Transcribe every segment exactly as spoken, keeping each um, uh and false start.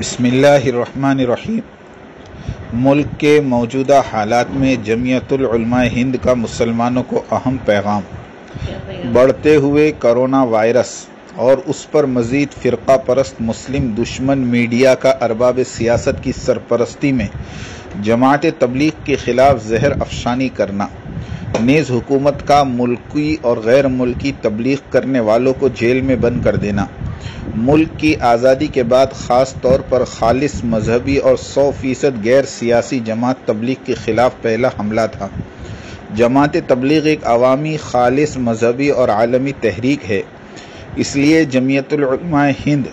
بسم اللہ الرحمن الرحیم۔ ملک کے موجودہ حالات میں جمعیت العلماء ہند کا مسلمانوں کو اہم پیغام، بڑھتے ہوئے کرونا وائرس اور اس پر مزید فرقہ پرست مسلم دشمن میڈیا کا ارباب سیاست کی سرپرستی میں جماعت تبلیغ کے خلاف زہر افشانی کرنا، نیز حکومت کا ملکی اور غیر ملکی تبلیغ کرنے والوں کو جیل میں بند کر دینا، ملک کی آزادی کے بعد خاص طور پر خالص مذہبی اور سو فیصد غیر سیاسی جماعت تبلیغ کے خلاف پہلا حملہ تھا۔ جماعت تبلیغ ایک عوامی، خالص مذہبی اور عالمی تحریک ہے، اس لیے جمعیت العلماء ہند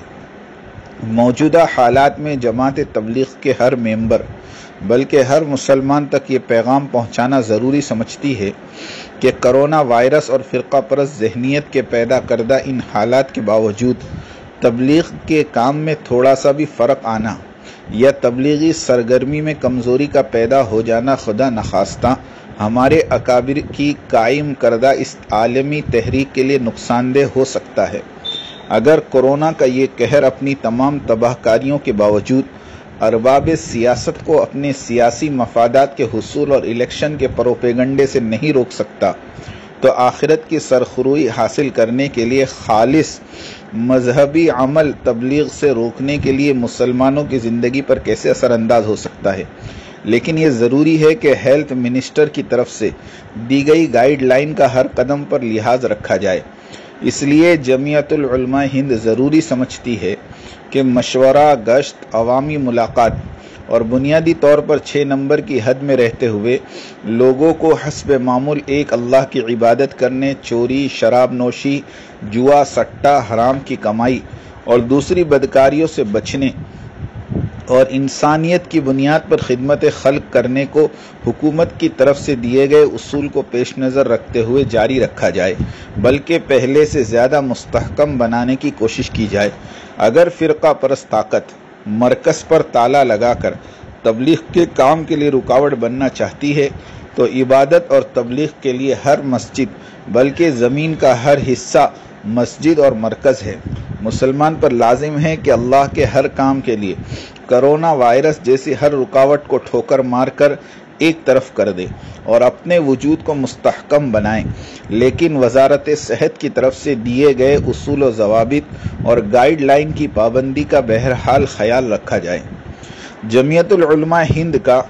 موجودہ حالات میں جماعت تبلیغ کے ہر ممبر بلکہ ہر مسلمان تک یہ پیغام پہنچانا ضروری سمجھتی ہے کہ کرونا وائرس اور فرقہ پرست ذہنیت کے پیدا کردہ ان حالات کے باوجود تبلیغ کے کام میں تھوڑا سا بھی فرق آنا یا تبلیغی سرگرمی میں کمزوری کا پیدا ہو جانا خدا نخواستہ ہمارے اکابر کی قائم کردہ اس عالمی تحریک کے لیے نقصان دہ ہو سکتا ہے۔ اگر کورونا کا یہ قہر اپنی تمام تباہ کاریوں کے باوجود ارباب سیاست کو اپنے سیاسی مفادات کے حصول اور الیکشن کے پروپیگنڈے سے نہیں روک سکتا تو آخرت کی سرخروئی حاصل کرنے کے لیے خالص مذہبی عمل تبلیغ سے روکنے کے لیے مسلمانوں کی زندگی پر کیسے اثر انداز ہو سکتا ہے۔ لیکن یہ ضروری ہے کہ ہیلتھ منسٹر کی طرف سے دی گئی گائیڈ لائن کا ہر قدم پر لحاظ رکھا جائے۔ اس لیے جمعیت العلماء ہند ضروری سمجھتی ہے کہ مشورہ، گشت، عوامی ملاقات اور بنیادی طور پر چھ نمبر کی حد میں رہتے ہوئے لوگوں کو حسب معمول ایک اللہ کی عبادت کرنے، چوری، شراب نوشی، جوا، سٹہ، حرام کی کمائی اور دوسری بدکاریوں سے بچنے اور انسانیت کی بنیاد پر خدمت خلق کرنے کو حکومت کی طرف سے دیے گئے اصول کو پیش نظر رکھتے ہوئے جاری رکھا جائے، بلکہ پہلے سے زیادہ مستحکم بنانے کی کوشش کی جائے۔ اگر فرقہ پرست طاقت مرکز پر تالا لگا کر تبلیغ کے کام کے لیے رکاوٹ بننا چاہتی ہے تو عبادت اور تبلیغ کے لیے ہر مسجد بلکہ زمین کا ہر حصہ مسجد اور مرکز ہے۔ مسلمان پر لازم ہے کہ اللہ کے ہر کام کے لیے کرونا وائرس جیسی ہر رکاوٹ کو ٹھوکر مار کر ایک طرف کر دے اور اپنے وجود کو مستحکم بنائے، لیکن وزارت صحت کی طرف سے دیے گئے اصول و ضوابط اور گائیڈ لائن کی پابندی کا بہرحال خیال رکھا جائے۔ جمعیت العلماء ہند کا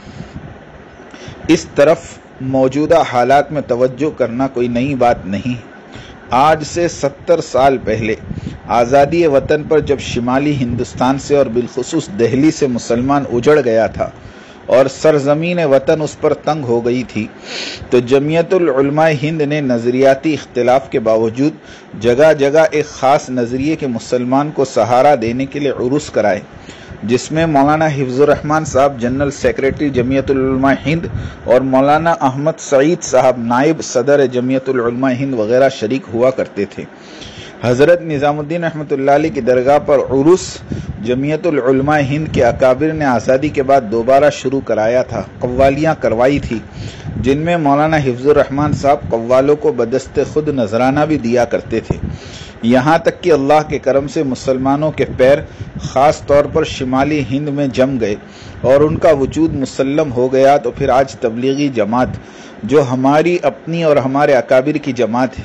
اس طرف موجودہ حالات میں توجہ کرنا کوئی نئی بات نہیں۔ آج سے ستر سال پہلے آزادی وطن پر جب شمالی ہندوستان سے اور بالخصوص دہلی سے مسلمان اجڑ گیا تھا اور سرزمین وطن اس پر تنگ ہو گئی تھی تو جمعیت العلماء ہند نے نظریاتی اختلاف کے باوجود جگہ جگہ ایک خاص نظریے کے مسلمان کو سہارا دینے کے لیے عرس کرائے، جس میں مولانا حفظ الرحمان صاحب جنرل سیکریٹری جمعیت العلماء ہند اور مولانا احمد سعید صاحب نائب صدر جمعیت العلماء ہند وغیرہ شریک ہوا کرتے تھے۔ حضرت نظام الدین رحمۃ اللہ علیہ کی درگاہ پر عرس جمعیت العلماء ہند کے اکابر نے آزادی کے بعد دوبارہ شروع کرایا تھا، قوالیاں کروائی تھی، جن میں مولانا حفظ الرحمان صاحب قوالوں کو بدست خود نذرانہ بھی دیا کرتے تھے۔ یہاں تک کہ اللہ کے کرم سے مسلمانوں کے پیر خاص طور پر شمالی ہند میں جم گئے اور ان کا وجود مسلم ہو گیا تو پھر آج تبلیغی جماعت جو ہماری اپنی اور ہمارے اکابر کی جماعت ہے،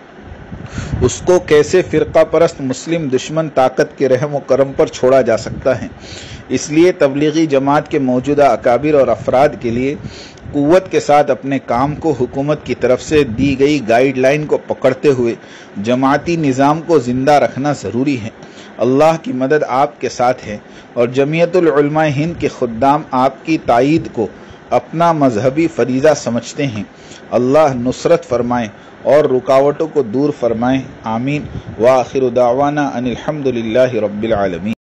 اس کو کیسے فرقہ پرست مسلم دشمن طاقت کے رحم و کرم پر چھوڑا جا سکتا ہے؟ اس لیے تبلیغی جماعت کے موجودہ اکابر اور افراد کے لیے قوت کے ساتھ اپنے کام کو حکومت کی طرف سے دی گئی گائیڈ لائن کو پکڑتے ہوئے جماعتی نظام کو زندہ رکھنا ضروری ہے۔ اللہ کی مدد آپ کے ساتھ ہے اور جمعیت العلماء ہند کے خدام آپ کی تائید کو اپنا مذہبی فریضہ سمجھتے ہیں۔ اللہ نصرت فرمائے اور رکاوٹوں کو دور فرمائے، آمین۔ وآخر دعوانا ان الحمد للہ رب العالمین۔